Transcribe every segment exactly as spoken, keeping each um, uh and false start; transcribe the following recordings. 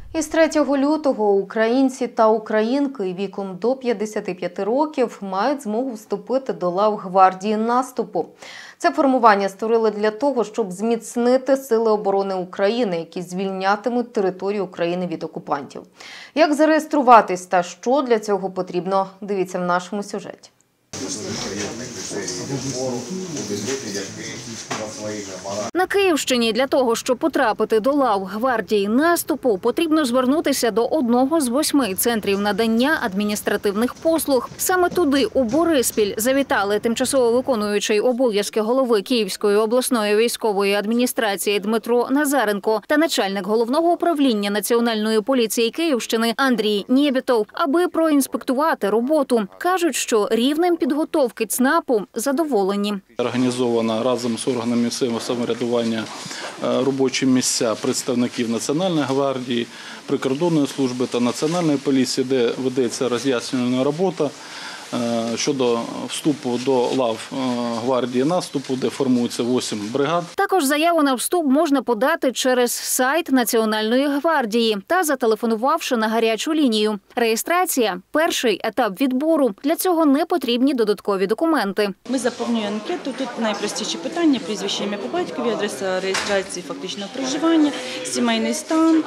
Із третього лютого українці та українки віком до п'ятдесяти п'яти років мають змогу вступити до лав гвардії наступу. Це формування створили для того, щоб зміцнити сили оборони України, які звільнятимуть територію України від окупантів. Як зареєструватись та що для цього потрібно, дивіться в нашому сюжеті. На Київщині для того, щоб потрапити до лав гвардії наступу, потрібно звернутися до одного з восьми центрів надання адміністративних послуг. Саме туди, у Бориспіль, завітали тимчасово виконуючий обов'язки голови Київської обласної військової адміністрації Дмитро Назаренко та начальник головного управління Національної поліції Київщини Андрій Нєбітов, аби проінспектувати роботу. Кажуть, що рівнем підготовки ЦНАПу задоволені. Організовано разом з органами місцевого самоврядування робочі місця представників Національної гвардії, прикордонної служби та Національної поліції, де ведеться роз'яснювальна робота щодо вступу до лав гвардії наступу, де формується вісім бригад. Також заяву на вступ можна подати через сайт Національної гвардії та зателефонувавши на гарячу лінію. Реєстрація – перший етап відбору. Для цього не потрібні додаткові документи. Ми заповнюємо анкету. Тут найпростіші питання: прізвище, ім'я по батькові, адреса реєстрації фактичного проживання, сімейний стан,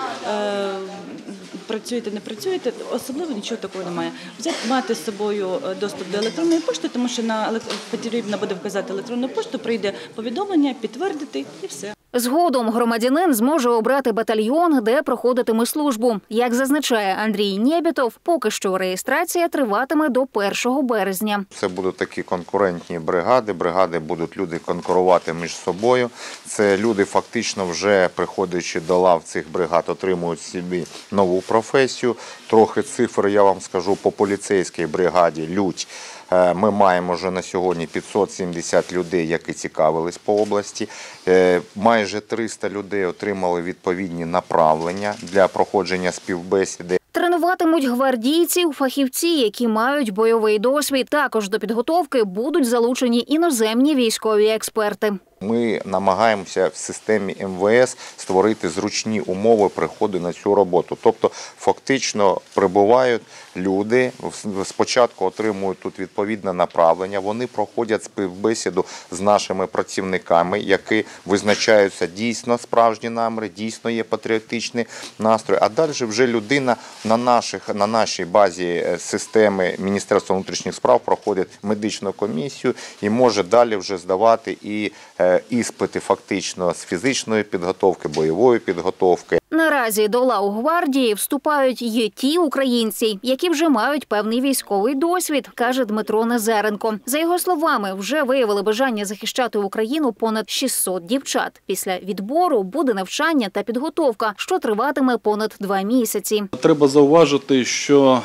працюєте, не працюєте, особливо нічого такого немає. Взяти, мати з собою доступ до електронної пошти, тому що на потрібно буде вказати електронну пошту, прийде повідомлення, підтвердити і все. Згодом громадянин зможе обрати батальйон, де проходитиме службу. Як зазначає Андрій Нєбітов, поки що реєстрація триватиме до першого березня. Це будуть такі конкурентні бригади, бригади будуть люди конкурувати між собою. Це люди фактично вже, приходячи до лав цих бригад, отримують собі нову професію. Трохи цифр я вам скажу по поліцейській бригаді «Лють». Ми маємо вже на сьогодні п'ятсот сімдесят людей, які цікавились по області. Майже триста людей отримали відповідні направлення для проходження співбесіди. Тренуватимуть гвардійців, фахівці, які мають бойовий досвід. Також до підготовки будуть залучені іноземні військові експерти. Ми намагаємося в системі ем ве ес створити зручні умови приходу на цю роботу. Тобто фактично прибувають люди, спочатку отримують тут відповідне направлення, вони проходять співбесіду з нашими працівниками, які визначаються дійсно справжні наміри, дійсно є патріотичний настрій, а далі вже людина на, наших, на нашій базі системи Міністерства внутрішніх справ проходить медичну комісію і може далі вже здавати і іспити фактично з фізичної підготовки, бойової підготовки. Наразі до лав гвардії вступають і ті українці, які вже мають певний військовий досвід, каже Дмитро Назаренко. За його словами, вже виявили бажання захищати Україну понад шістсот дівчат. Після відбору буде навчання та підготовка, що триватиме понад два місяці. Треба зауважити, що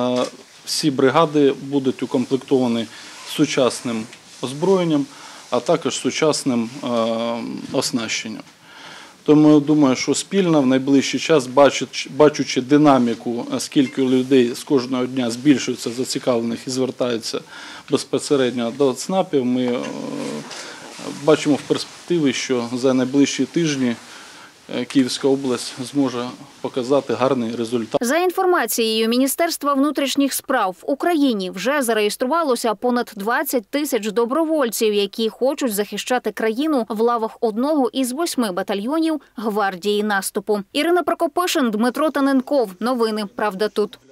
всі бригади будуть укомплектовані сучасним озброєнням, а також сучасним оснащенням. Тому я думаю, що спільно в найближчий час, бачучи динаміку, скільки людей з кожного дня збільшується зацікавлених і звертаються безпосередньо до ЦНАПів, ми бачимо в перспективі, що за найближчі тижні Київська область зможе показати гарний результат. За інформацією Міністерства внутрішніх справ, в Україні вже зареєструвалося понад двадцять тисяч добровольців, які хочуть захищати країну в лавах одного із восьми батальйонів гвардії наступу. Ірина Прокопишин, Дмитро Таненков. Новини «Правда тут».